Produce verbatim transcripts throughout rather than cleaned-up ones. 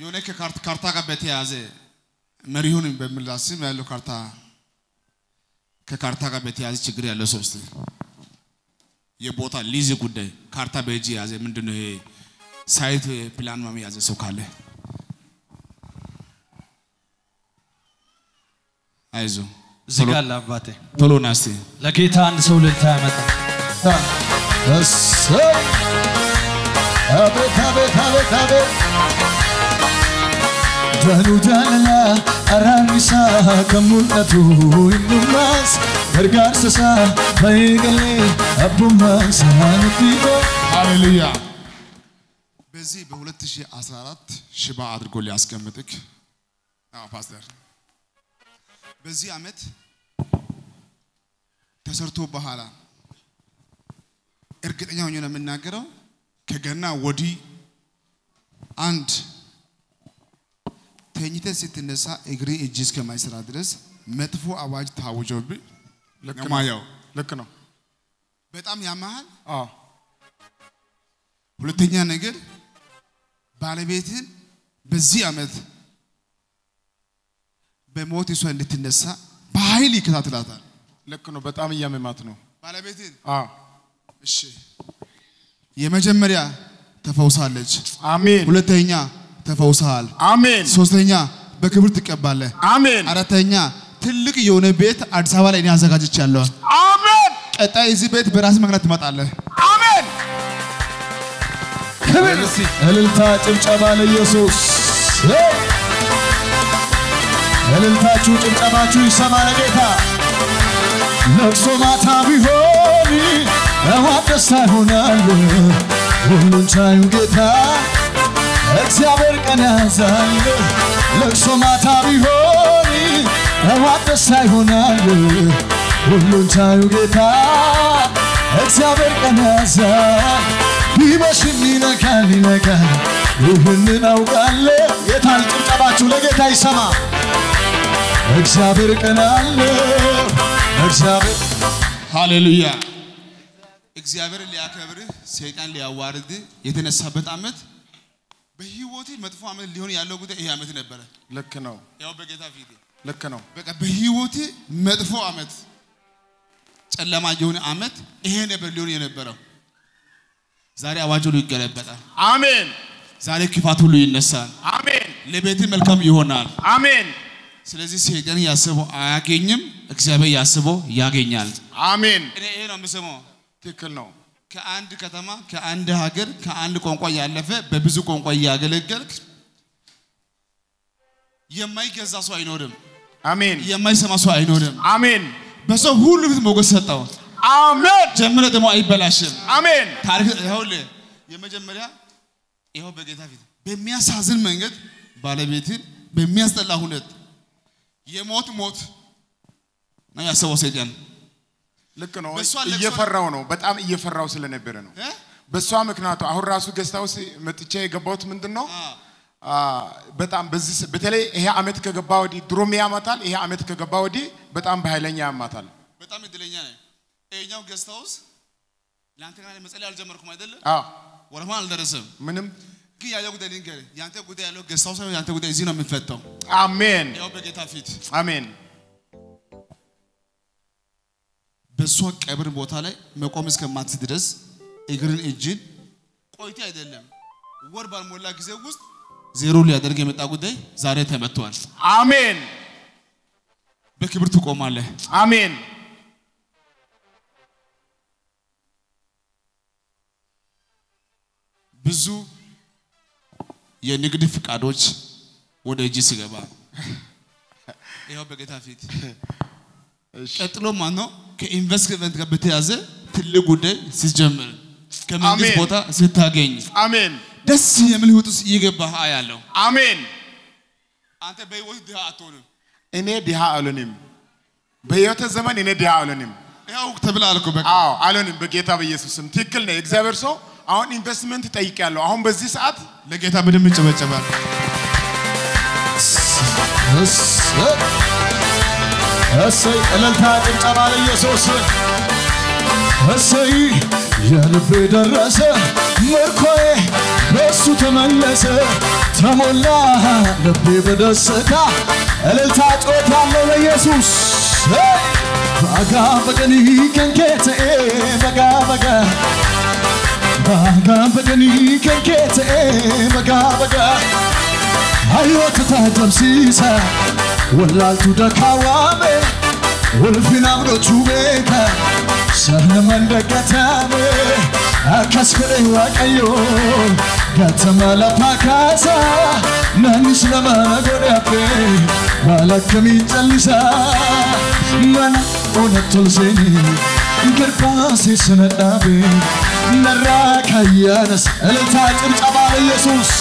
የሆነ ከካርታ ካርታ ጋር በተያያዘ መሪሁን በምላስም ያለው ካርታ ከካርታ ጋር በተያያዘ ችግር ያለው ሶስት የቦታ ሊዝ ጉዳይ ካርታ በእጅ ያዘ ምንድነው ይሄ ሳይት ፕላን ማም ያዘ ሰው ካለ አይዞ ዝጋላ አባቴ ቶሎ ናስቲ ለጌታ አንድ ሰው ልልታ ያመጣ እስ አቤት አቤት አቤት አቤት ጃኑ ጃንላ አራንሳ ከሙልነቱ ይኑማስ በርጋርሰሳ በይገሌ አቡማስ አንቲቆ ሃሌሉያ በዚህ በ2014 ሽባ አድርጎ ሊያስቀምጥክ አዎ ፓስተር በዚህ አመት ተሰርቶ በኋላ እርግጠኛ ሆኜ ነው የምናገረው ከገና ወዲ አንድ ተኝተ ስትነሳ እግሪ እጅስ ከማይሰራ ድረስ መጥፎ አዋጅ ታውጆብ ለከማያው ልክ ነው በጣም ያማሃል አዎ ሁለተኛ ነገር ባለቤትህን በዚህ አመት በሞት እሷ እንድትነሳ በኃይል ይከታተላታል ልክ ነው በጣም ያመማት ነው ባለቤትህን አዎ እሺ የመጀመሪያ ተፈውሳለች አሜን ሁለተኛ ተፈውሳል አሜን ሶስተኛ በክብር ትቀባለህ አሜን አራተኛ ትልቅ የሆነ ቤት አዲስ አበባ ላይ ያዘጋጅቻለሁ አሜን ቀጣይ እዚህ ቤት በራስ መግራት ትመጣለህ አሜን ክብር እልልታ ጭብጨባ ለኢየሱስ እልልታችሁ ጭብጨባችሁ ይሰማ ለጌታ ለቅሶ ማታ ቢሆን እዋት ደስታ ይሆናል ሁሉን ቻዩ ጌታ እግዚአብሔር ቀን ያዛል ለቅሶ ማታ ቢሆን እዋት ደስታ ይሆናል ሁሉን ቻዩ ጌታ እግዚአብሔር ቀን ያዛል ቢመሽም ይነጋል ይነጋል ይህንን አውቃለሁ የታል ጭብጨባችሁ ለጌታ ይሰማ እግዚአብሔር ቀን አለ እግዚአብሔር ሃሌሉያ እግዚአብሔር ሊያከብርህ ሰይጣን ሊያዋርድ የተነሳበት አመት በህይወቴ መጥፎ አመት ሊሆን ያለው ጉዳይ ይሄ አመት ነበር ልክ ነው ያው በጌታ ፊት ልክ ነው በቃ በህይወቴ መጥፎ አመት ጨለማ የሆነ አመት ይሄ ነበር ሊሆን የነበረው ዛሬ አዋጅ ሁሉ ይገለበጣል አሜን ዛሬ ክፋት ሁሉ ይነሳል አሜን ለቤት መልካም ይሆናል አሜን ስለዚህ ሰይጣን ያስበው አያገኝም እግዚአብሔር ያስበው ያገኛል አሜን እኔ ይሄ ነው የምሰማው ትክክል ነው ከአንድ ከተማ ከአንድ ሀገር ከአንድ ቋንቋ ያለፈ በብዙ ቋንቋ ያገለገልክ የማይገዛ ሰው አይኖርም አሜን የማይሰማ ሰው አይኖርም አሜን በሰው ሁሉ ፊት ሞገስ ሰጣው አሜን ጀምረ ደግሞ አይበላሽም አሜን ታሪክ ይሁን የመጀመሪያ ይሄው በጌታ ፊት በሚያሳዝን መንገድ ባለቤትን በሚያስጠላ ሁኔታ የሞት ሞት ነው ያሰበው ሰይጣን ልክ ነው እየፈራው ነው በጣም እየፈራው ስለነበረ ነው በሷ ምክንያቱ አሁን ራሱ ገስታው መጥቼ የገባሁት ምንድነው በጣም በዚህ በተለይ ይሄ አመት ከገባ ወዲ ድሮም ያማታል ይሄ አመት ከገባ ወዲ በጣም በኃይለኛ ያማታል በጣም እድለኛ ነኝ እኛው ገስታውስ ላንተ ጋር መጸለይ አልጀመርኩም አይደለ አዎ ወራማ አልደረሰም ምንም ግን ያለው ጉዳይ ልንገር ያንተ ጉዳይ ያለው ገስታውስ ያንተ ጉዳይ እዚህ ነው የሚፈታው አሜን ያው በጌታ ፊት አሜን በሷ ቀብር ቦታ ላይ መቆም እስከማትስ ድረስ እግርን እጅን ቆይቴ አይደለም ወር ባልሞላ ጊዜ ውስጥ ዜሮ ሊያደርግ የመጣ ጉዳይ ዛሬ ተመቷል አሜን በክብር ትቆማለህ አሜን ብዙ የንግድ ፍቃዶች ወደ እጅ ሲገባ ይሄው በጌታ ፊት ቀጥሎ ማን ነው ከኢንቨስትመንት ጋር በተያዘ ትልቅ ጉዳይ ሲጀምር ከመንግስት ቦታ ስታገኝ አሜን ደስ የሚል ህይወት ውስጥ ይገባህ አያለው አሜን አንተ በህይወት ድሃ አትሆንም እኔ ድሃ አልሆንም በህይወት ዘመን እኔ ድሃ አልሆንም ያው ተብላለህ በቃ አዎ አልሆንም በጌታ በኢየሱስ ስም ትክክል ነው እግዚአብሔር ሰው አሁን ኢንቨስትመንት ጠይቄያለሁ አሁን በዚህ ሰዓት ለጌታ ምንም ጭበጨባል እሰይ እልልታ ጭብጨባ ለኢየሱስ እሰይ የልቤ ደረሰ ምርኮዬ በሱ ወደሱ ተመለሰ ተሞላ ልቤ በደስታ እልልታ ጮት ያለው ለኢየሱስ ባጋ በገኒ ከንከቴ ባጋ ባጋ ባጋ በገኒ ከንከቴ ባጋ ባጋ አዮት ታጀምሲሳ ወላልቱ ደካዋሜ ወልፊናም ጎቹቤካ ሰህነመን ደገታሜ አካስከሬ ዋቀዮ ገተማ ለፋካሳ ናንስ ለማጎዳፌ ባለከሚ ጨልሳ ማን ኦነቶልሴኒ ገርባሴ ስነዳቤ ነራካያነስ እልልታ ጭብጨባ ለኢየሱስ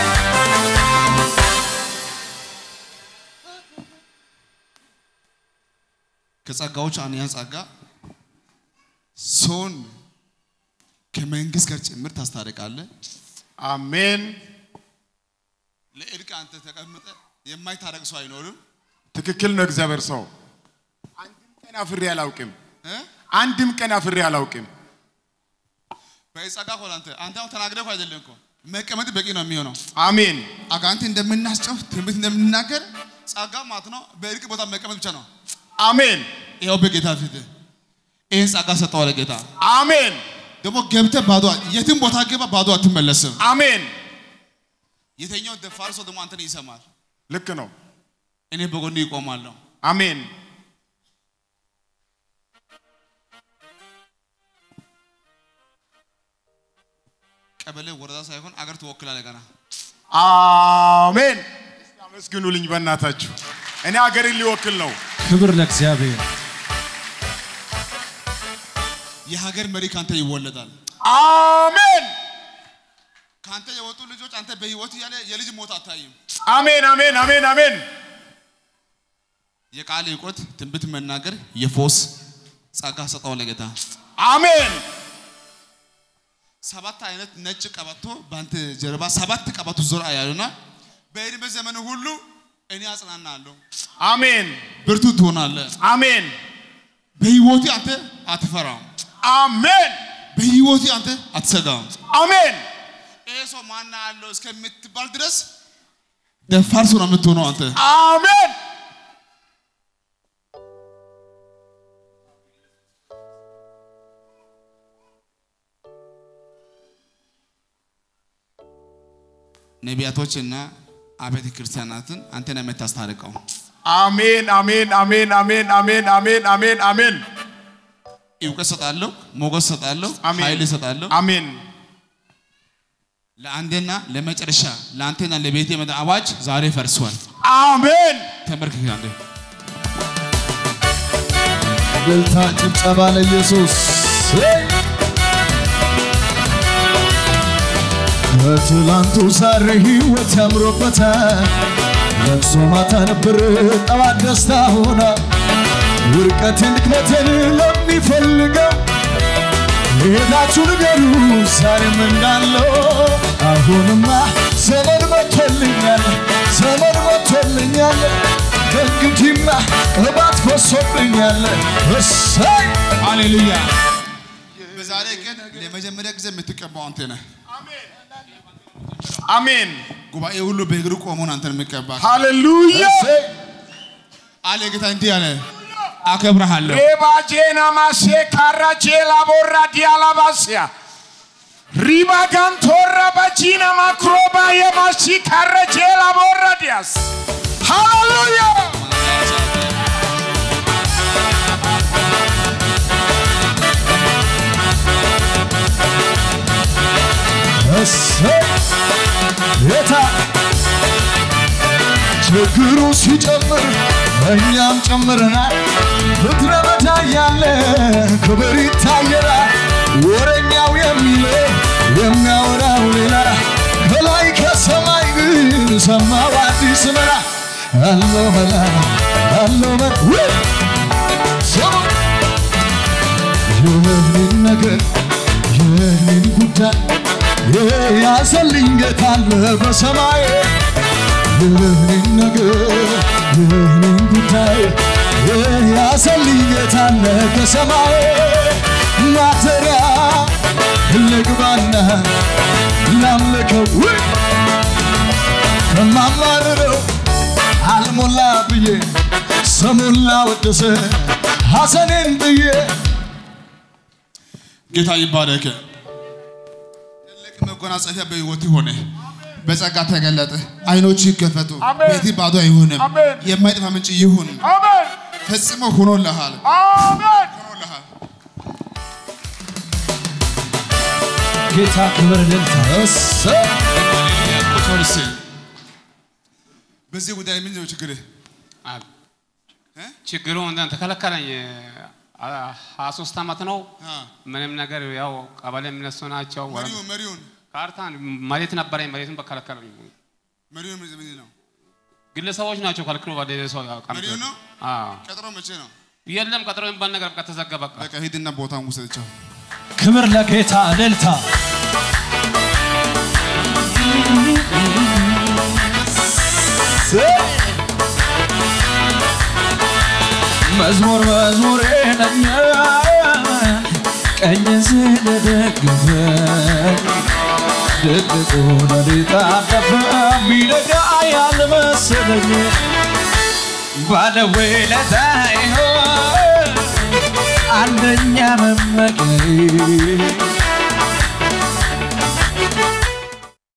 ከጸጋዎች አንያን ጸጋ ሶን ከመንግስት ጋር ጭምር ታስታርቃለህ አሜን ለእርቅ አንተ ተቀምጠ የማይታረቅ ሰው አይኖርም ትክክል ነው እግዚአብሔር ሰው አንድም ቀን አፍሬ አላውቅም አንድም ቀን አፍሬ አላውቅም በጸጋ ሆላንተ አንተው ተናግረህ አይደለም እኮ መቀመጥ በቂ ነው የሚሆነው አሜን አጋንተ እንደምናስጨው ትንቢት እንደምንናገር ጸጋ ማለት ነው በእርቅ ቦታ መቀመጥ ብቻ ነው አሜን ይሄው በጌታ ፊት ይሄን ጸጋ ሰጠው ለጌታ አሜን ደሞ ገብተ ባዶ የትም ቦታ ገባ ባዶ አትመለስም አሜን የተኛው ደፋርሶ ደሞ አንተን ይሰማል ልክ ነው እኔ በጎን ይቆማለሁ አሜን ቀበሌ ወረዳ ሳይሆን አገር ተወክላለህ ገና አሜን አመስግኑልኝ በእናታችሁ እኔ አገርን ሊወክል ነው ክብር ለእግዚአብሔር የሀገር መሪ ካንተ ይወለዳል አሜን ካንተ የወጡ ልጆች አንተ በህይወት ያለ የልጅ ሞት አታይም አሜን አሜን አሜን አሜን የቃል ይቆት ትንቢት መናገር የፎስ ጸጋ ሰጠው ለጌታ አሜን ሰባት አይነት ነጭ ቀበቶ ባንተ ጀርባ ሰባት ቀበቶ ዞር አያሉና በእድሜ ዘመን ሁሉ እኔ አጽናናለሁ አሜን ብርቱ ትሆናለህ አሜን በህይወት አንተ አትፈራም አሜን በህይወት አንተ አትሰጋም አሜን ኤሶ ማና ያለው እስከምትባል ድረስ ደፋር ሰው ነው የምትሆነው አንተ አሜን ነቢያቶችና አቤተ ክርስቲያናትን አንተና የምታስታርቀው አሜን አሜን አሜን አሜን አሜን አሜን አሜን አሜን ይውቀት ሰጣለሁ ሞገስ ሰጣለሁ ኃይል ሰጣለሁ አሜን ለአንደና ለመጨረሻ ለአንተና ለቤቴ መጣ አዋጅ ዛሬ ፈርሷል አሜን ተመርከክ አንተ እልልታ ጭብጨባ ለኢየሱስ በትላንቱ ዛሬ ህይወት ያምሮበታል ለቅሶ ማታ ነበር ጠዋት ደስታ ሆና ውርቀትን ድክመትን ለሚፈልገው ሄዳችሁ ንገሩ ዛሬም እንዳለው አሁንማ ዘመን መጥቶልኛል ዘመን መጥቶልኛል ከእንግዲህማ እባት ፈሶብኛል እሰይ ሃሌሉያ በዛሬ ቀን ለመጀመሪያ ጊዜ የምትቀባው አንተ ነህ አሜን አሜን ጉባኤ ሁሉ በእግሩ ቆሞን አንተን የሚቀባ ሃሌሉያ አለ ጌታ እንዲህ አለ አከብርሃለሁ ሬባጄና ማሴ ካራጄላ ቦራ ዲያላባሲያ ሪባጋንቶራ ባጂና ማክሮባ የማሲ ካራጄላ ቦራ ዲያስ ሃሌሉያ እሰይ የታ ችግሩ ሲጨምር እኛም ጨምረናል ምድረ በዳ ያለ ክብር ይታየናል ወረኛው የሚለው የሚያወራው ሌላ ከላይ ከሰማይ ግን ሰማው አዲስ መላ አለው መላ አለው መላ ሰማ የኔን ነገር የኔን ጉዳይ ያሰልኝ ጌታ አለ በሰማይ የኔን ነገር የኔን ጉዳይ ያሰልኝ ጌታ አለ በሰማይ ማተሪያ ልግባና ላምልከው ከማማረረው አልሞላ ብዬ ስሙን ላወድስ ሐዘኔን ብዬ ጌታ ይባረክ ትልቅ መጎናጸፊያ በሕይወት ሆነ በጸጋ ተገለጠ አይኖች ይከፈቱ ቤት ባዶ አይሆንም የማይጠፋ ምንጭ ይሁን አሜን ፈጽሞ ሆኖልሃል አሜን ሆኖልሃል ጌታ ክብር ለልታስ ቁጥርስ በዚህ ጉዳይ ምን ነው ችግር አብ ችግሩ እንደ ተከለከለኝ ሀያ ሦስት አመት ነው ምንም ነገር ያው ቀበሌ እነሱ ናቸው መሪው መሪውን ካርታን መሬት ነበረኝ መሬቱን በከለከለኝ መሪው ምን ነው ግለሰቦች ናቸው ከልክሎ ወደ ሰው ያቀም መሪው ነው አዎ ቀጥሮ መቼ ነው የለም ቀጥሮ እንባል ነገር በቃ ተዘጋ በቃ በቃ ሄድና ቦታውን ወሰደቻው ክብር ለጌታ እልልታ መዝሙር መዝሙሬ ነኝ ቀኝ ስለደገፈ ድቅቁ ለሌታ አለፈ ቢነጋ ያልመሰለኝ ባለውለታዬ አንደኛ መመኪያዬ